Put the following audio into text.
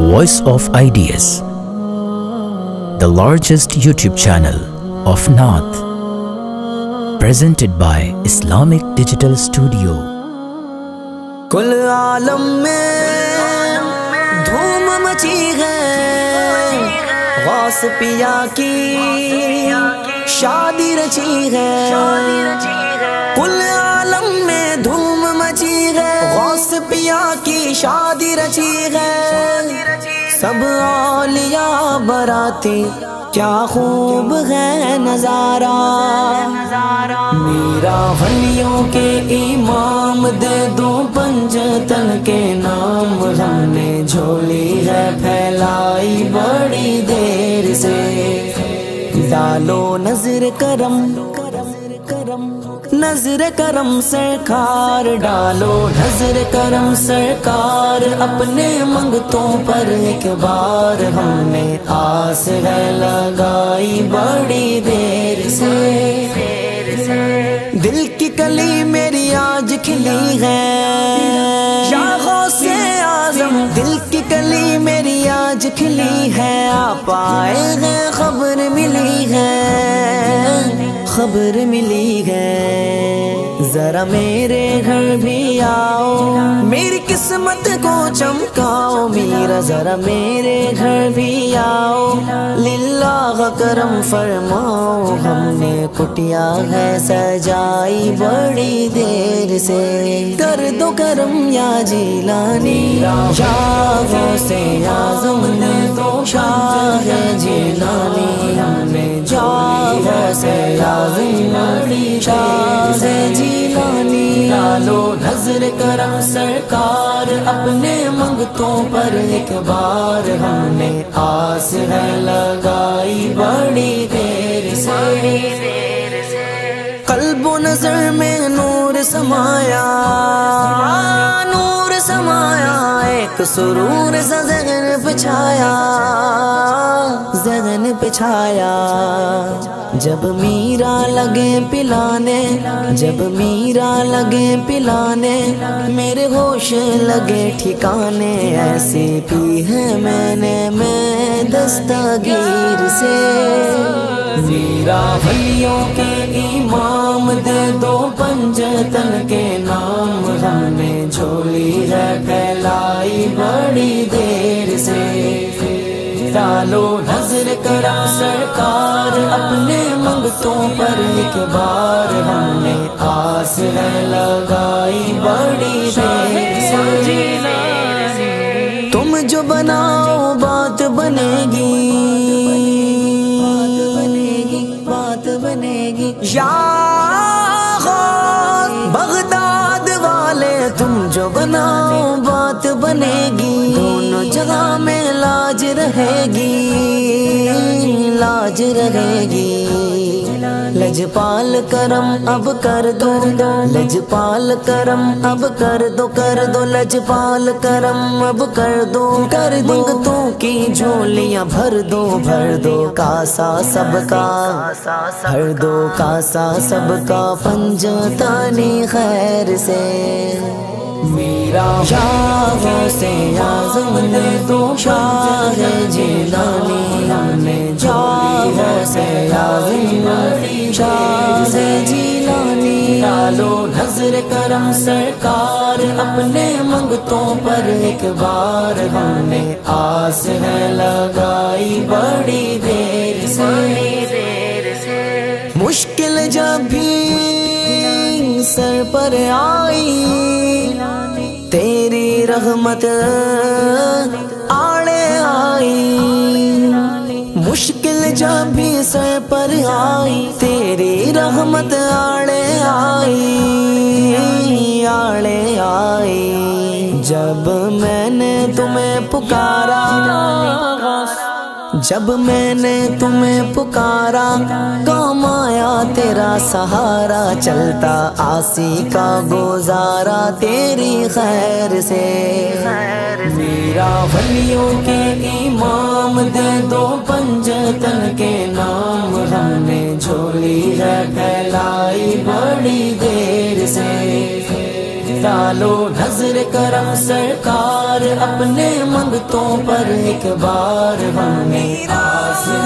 Voice of Ideas, the largest YouTube channel of North, presented by Islamic Digital Studio. کل عالم میں دھوم مچی ہے، غوث پیا کی شادی رچی ہے. کل عالم میں دھوم مچی ہے، غوث پیا کی شادی رچی ہے. سب اولیاء براتی کیا خوب ہے نظارہ. میرا ولیوں کے امام دے دو پنجتن کے نام، ہم نے جھولی ہے پھیلائی بڑی دیر سے. ڈالو نظر کرم نظر کرم سرکار، ڈالو نظر کرم سرکار اپنے منگتوں پر ایک بار. ہم نے آس ہے لگائی بڑی دیر سے. دل کی کلی میری آج کھلی ہے یا غوث اعظم، دل کی کلی میری آج کھلی ہے. آپ آئے ہیں خبر ملی ہے، خبر ملی ہے. ذرا میرے گھر بھی آؤ، میری قسمت کو چمکاؤ. میرا ذرا میرے گھر بھی آؤ، للہ کرم فرماؤ. ہم نے کٹیا ہے سجائی بڑی دیر سے. کر دو کرم یا جیلانی، یا غوث اعظم نے دو شاہ جیلانی. ہم نے جا غوث اعظم شاہ جیلانی. ڈالو نظر کرم سرکار اپنے منگتوں پر ایک بار. ہم نے آس ہے لگائی بڑی دیر سے. قلب و نظر میں نور سمایا، نور سمایا. ایک سرور سا ذہن بچھایا، ذہن بچھایا. جب میرا لگے پلانے، جب میرا لگے پلانے، میرے ہوش لگے ٹھکانے. ایسی پی ہے میں نے میں دستگیر سے. میرا ولیوں کے امام دے دو پنجتن کے نام، ہم نے جھولی ہے پھیلائی بڑی دیر سے. ڈالو نظر کرم سرکار اپنے منگتوں پر ایک بار. ہم نے آس ہے لگائی بڑی دیر سے. تم جو بناؤ بات بنے گی، بات بنے گی. یا بغداد والے تم جو بناؤ بات بنے گی. دونوں جگہ میں لاج رہے گی، لاج رہے گی. لجپال کرم اب کر دو، لجپال کرم اب کر دو، کر دو. لجپال کرم اب کر دو، کر دو. منگتوں کی جھولیاں بھر دو، بھر دو. کاسا سب کا بھر دو، کاسا سب کا پنجتانی خیر سے. میرا یا غوث اعظم نے دو شاہ جیلانی. ہم نے جا غوث اعظم شاہ جیلانی. ڈالو نظر کرم سرکار اپنے منگتوں پر ایک بار. ہم نے آس ہے لگائی بڑی دیر سے. مشکل جب بھی سر پر آئی، تیری رحمت آڑے آئی. مشکل جب بھی سر پر آئی، تیری رحمت آڑے آئی، آڑے آئی. جب میں نے تمہیں پکارا، جب میں نے تمہیں پکارا، کام آیا تیرا سہارا. چلتا آسی کا گزارا تیری خیر سے. میرا ولیوں کے امام دے دو پنجتن کے نام، ہم نے جھولی ہے پھیلائی بڑی دیر سے. डालो नजर करम सरकार अपने मंगतों पर एक बार हमें आस